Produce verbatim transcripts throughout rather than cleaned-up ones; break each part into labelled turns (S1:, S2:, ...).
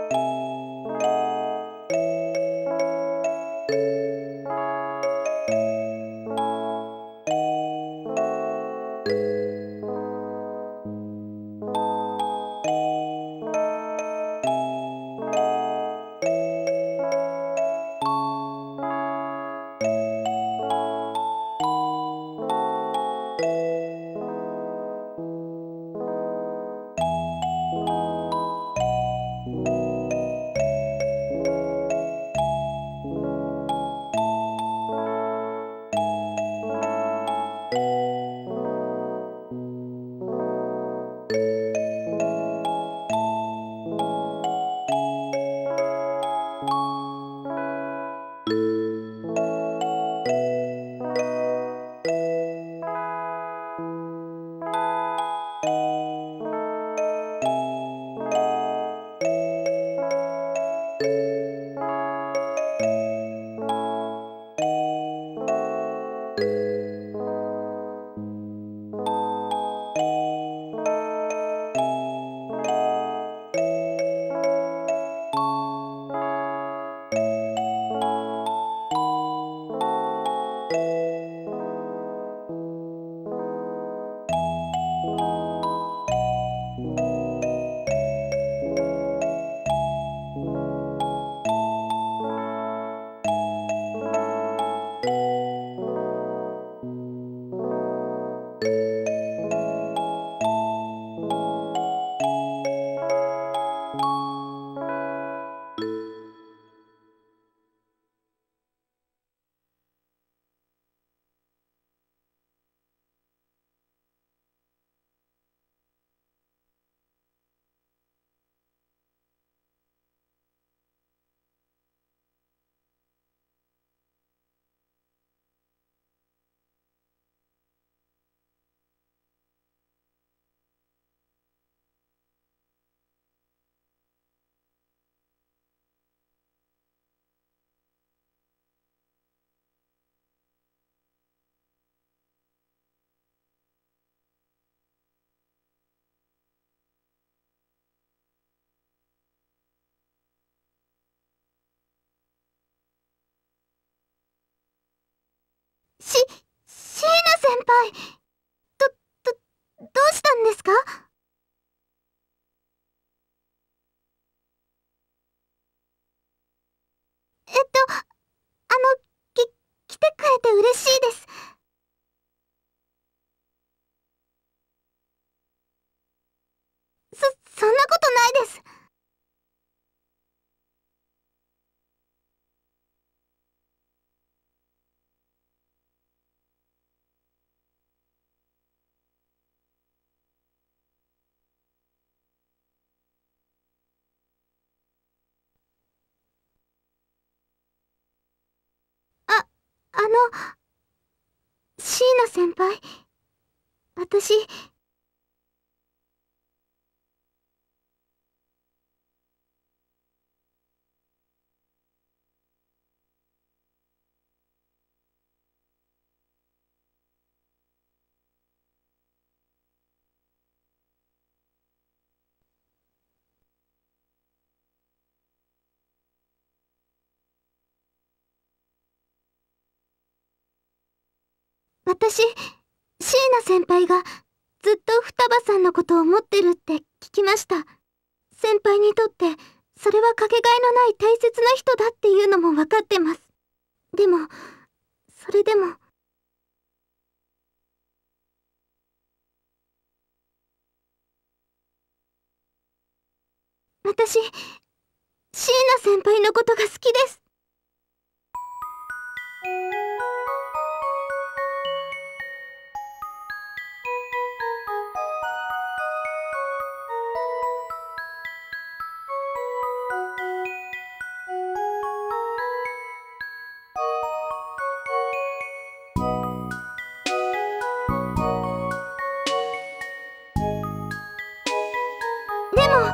S1: し、椎名先輩、ど、ど、どうしたんですか？えっと、あの、き、来てくれて嬉しいです。そ、そんなことないです。あ、あの、椎名先輩、私、私、椎名先輩がずっと双葉さんのことを思ってるって聞きました。先輩にとって、それはかけがえのない大切な人だっていうのも分かってます。でも、それでも、私、椎名先輩のことが好きです。でも、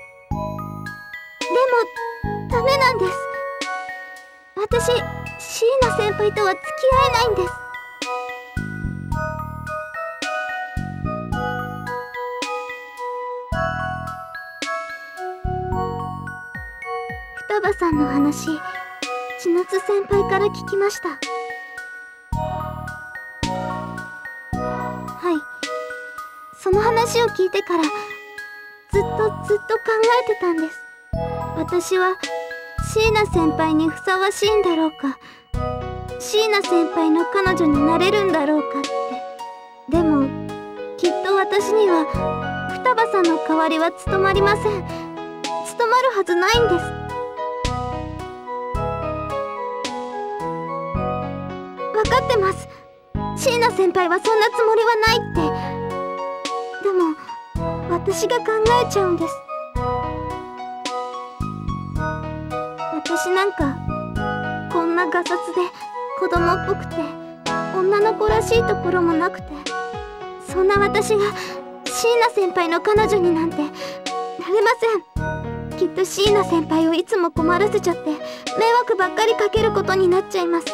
S1: でも、ダメなんです。私、椎ナ先輩とは付き合えないんです。双葉さんの話、千夏先輩から聞きました。はい。その話を聞いてから、ずっとずっと考えてたんです。私は、椎名先輩にふさわしいんだろうか、椎名先輩の彼女になれるんだろうかって。でも、きっと私には、双葉さんの代わりは務まりません。務まるはずないんです。分かってます。椎名先輩はそんなつもりはないって。でも私が考えちゃうんです。私なんかこんなガサツで子供っぽくて女の子らしいところもなくて、そんな私が椎名先輩の彼女になんてなれません。きっと椎名先輩をいつも困らせちゃって迷惑ばっかりかけることになっちゃいます。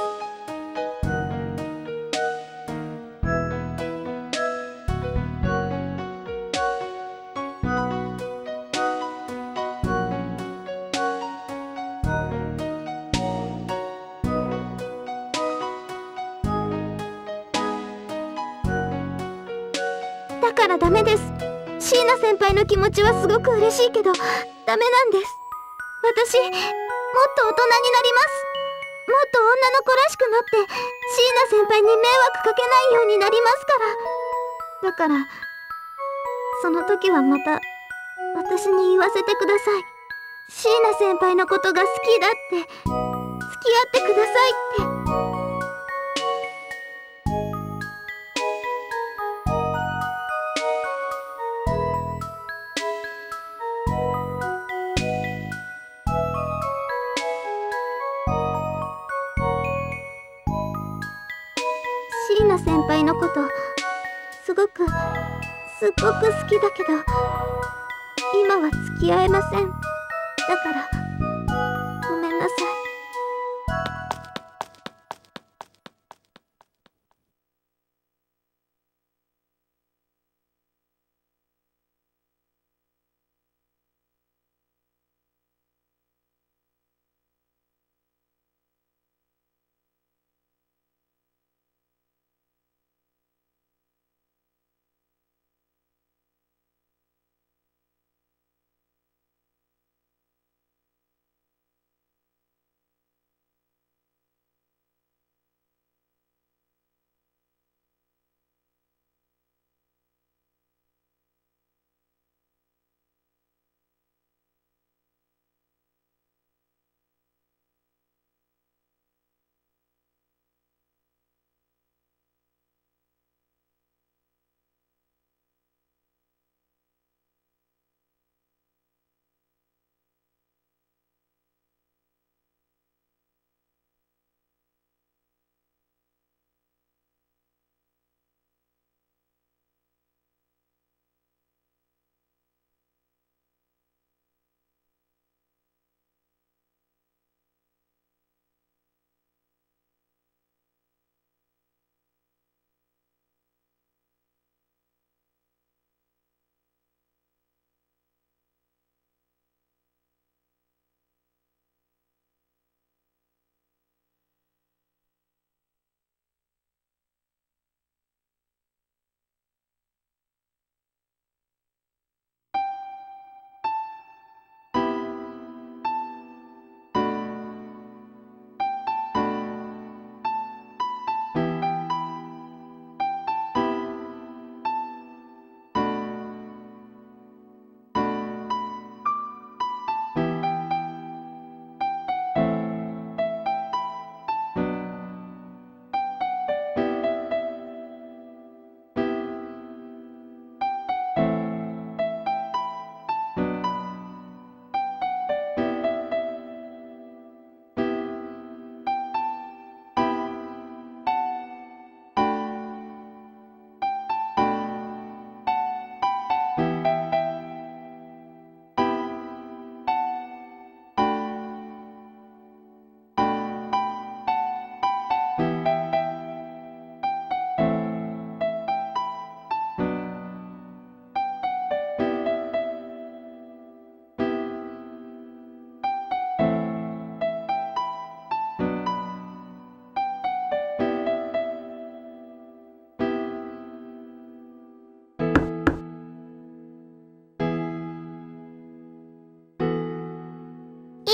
S1: だからダメです。椎名先輩の気持ちはすごく嬉しいけどダメなんです。私もっと大人になります。もっと女の子らしくなって椎名先輩に迷惑かけないようになりますから。だからその時はまた私に言わせてください。椎名先輩のことが好きだって付き合ってくださいって。椎名先輩のことすごくすっごく好きだけど今は付き合えません。だからごめんなさい。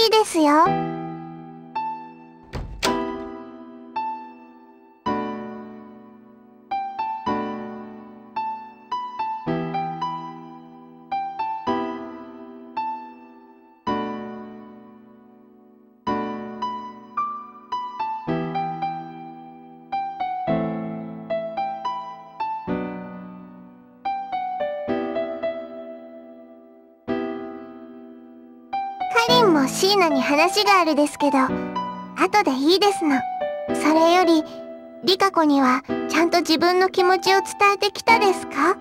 S1: いいですよ。カリンもシーナに話があるですけど、後でいいですの。それより、リカ子にはちゃんと自分の気持ちを伝えてきたですか？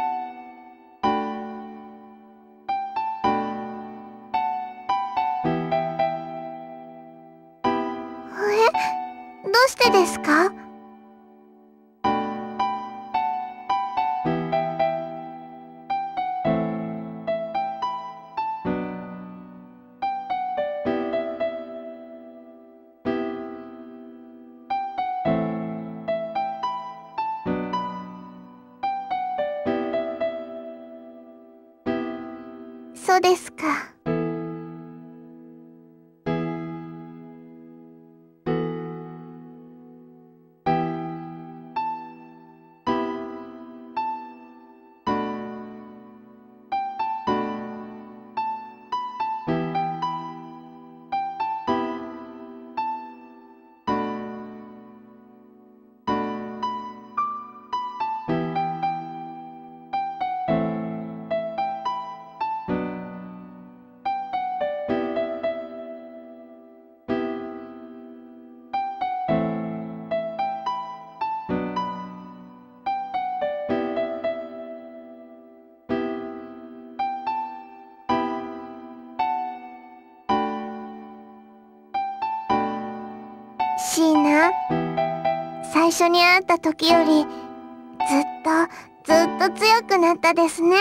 S1: え？どうしてですか？そうですか。シーナ、最初に会った時よりずっとずっと強くなったですね。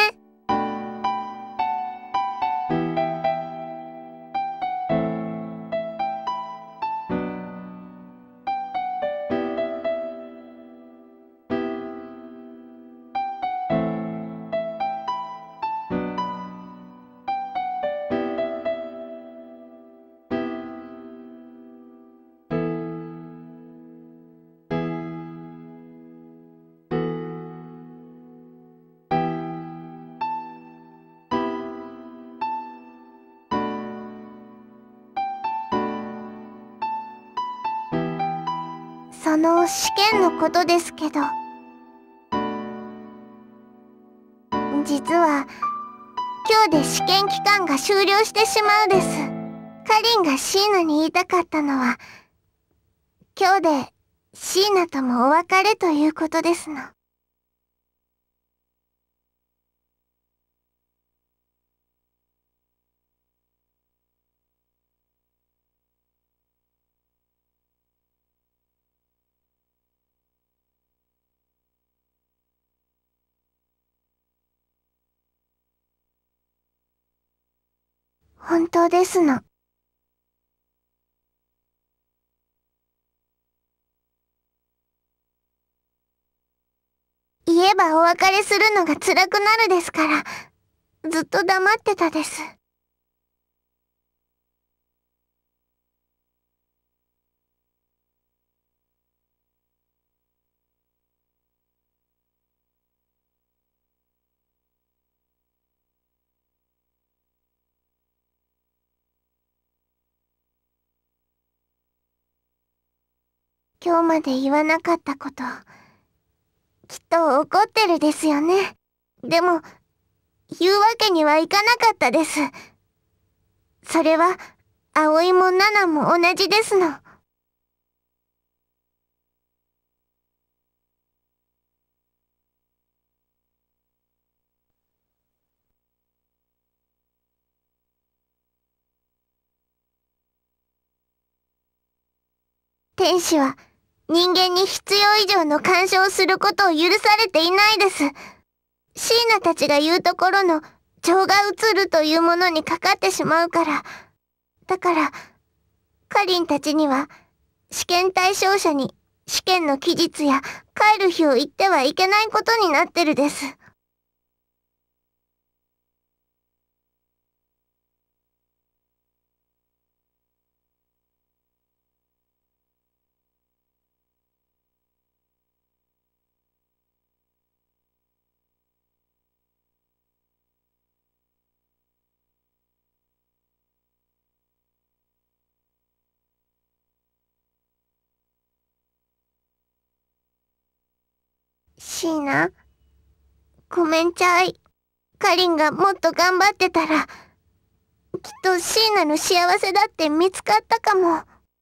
S1: その試験のことですけど、実は今日で試験期間が終了してしまうです。カリンがシーナに言いたかったのは、今日でシーナともお別れということですの。本当ですの。言えばお別れするのが辛くなるですから、ずっと黙ってたです。今日まで言わなかったこと、きっと怒ってるですよね。でも、言うわけにはいかなかったです。それは、葵もナナも同じですの。天使は、人間に必要以上の干渉をすることを許されていないです。シーナたちが言うところの情が移るというものにかかってしまうから。だから、カリンたちには試験対象者に試験の期日や帰る日を言ってはいけないことになってるです。 椎名、ごめんちゃい。かりんがもっと頑張ってたら、きっと椎名の幸せだって見つかったかも。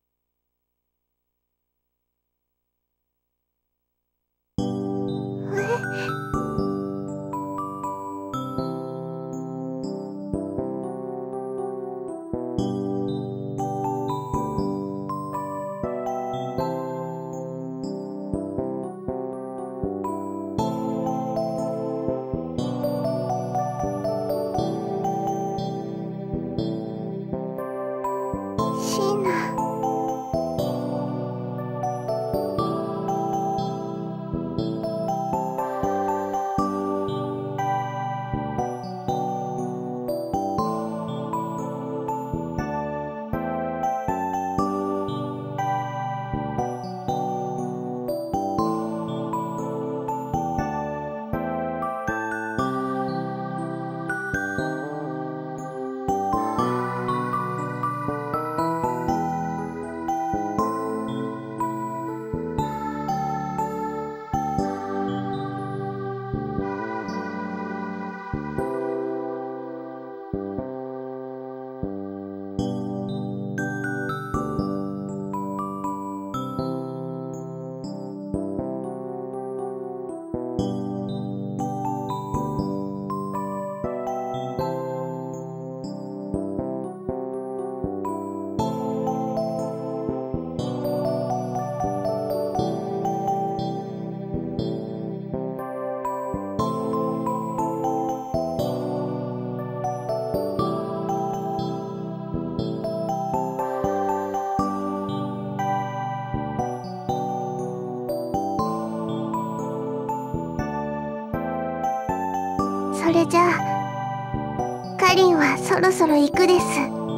S1: それじゃあ、かりんはそろそろ行くです。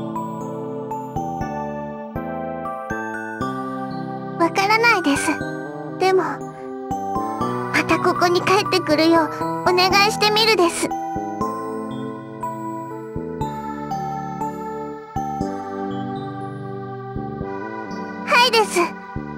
S1: わからないです。でも、またここに帰ってくるようお願いしてみるです。はいです。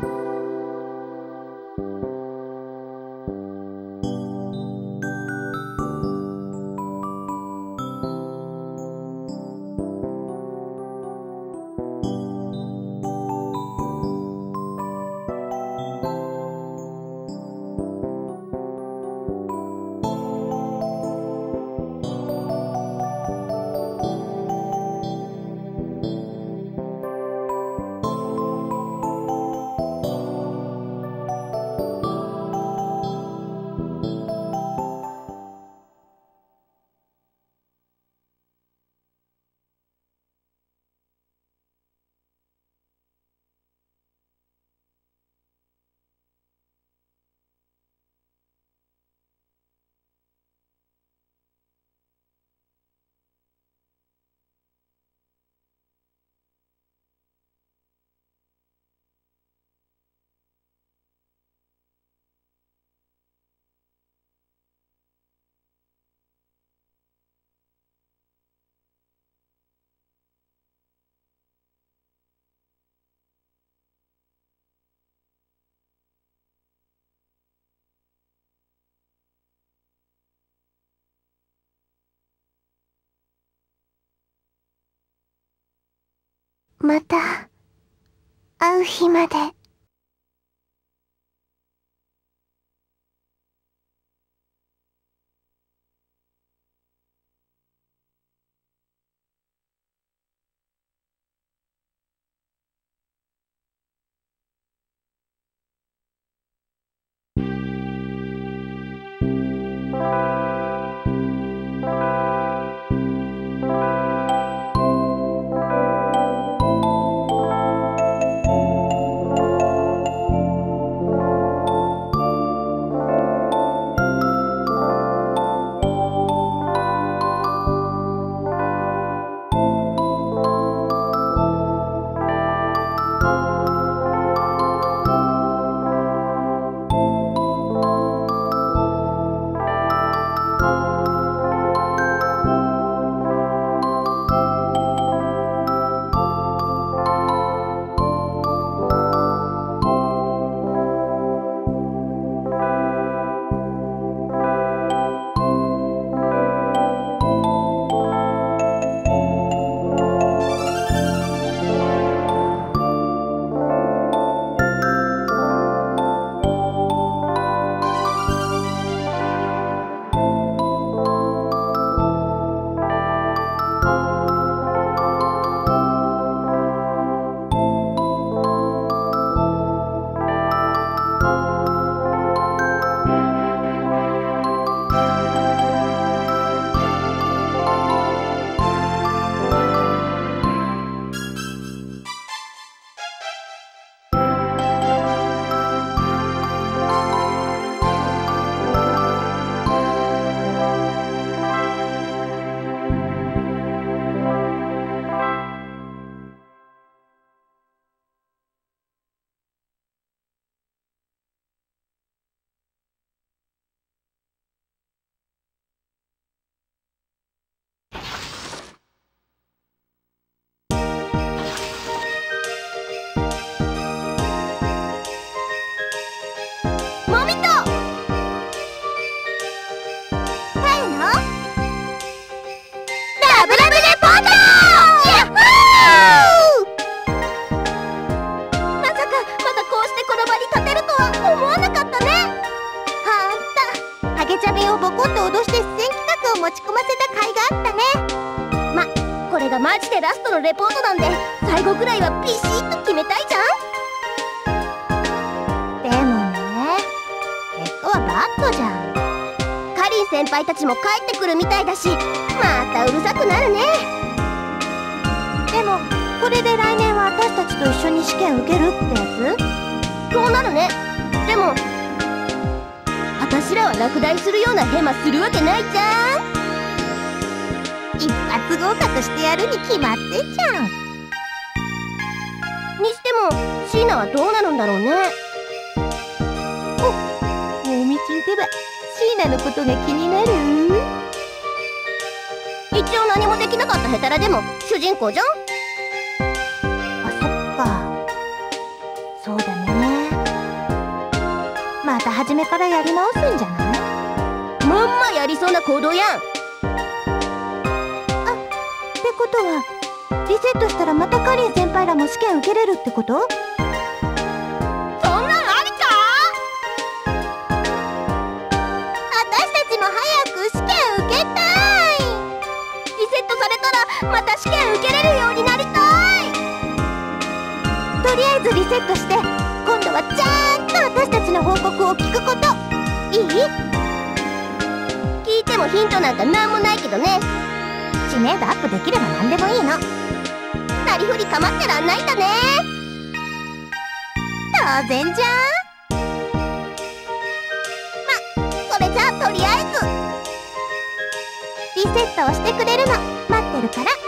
S1: また会う日まで。 をボコッと脅して出演企画を持ち込ませた甲斐があったね。ま、これがマジでラストのレポートなんで最後くらいはビシッと決めたいじゃん。でもね、結果はバッドじゃん。カリン先輩たちも帰ってくるみたいだし、またうるさくなるね。でもこれで来年は私たちと一緒に試験受けるってやつ？そうなるね。でも私らは落第するようなヘマするわけないじゃん。一発合格してやるに決まってんじゃん。にしても椎名はどうなるんだろうね。お、もみちんってば椎名のことが気になる？一応何もできなかったヘタラでも主人公じゃん。あ、そっか。そうだね。また初めからやり直すんじゃない？まんまやりそうな行動やん。あ、ってことはリセットしたらまたカリン先輩らも試験受けれるってこと？そんなんありか？私たちも早く試験受けたい。リセットされたらまた試験受けれるようになりたい。とりあえずリセットして今度はちゃんと私たちの報告を聞くこと。いい？聞いてもヒントなんかなんもないけどね。知名度アップできれば何でもいいの。なりふり構ってらんないんだね。当然じゃん。ま、それじゃあとりあえずリセットをしてくれるの待ってるから。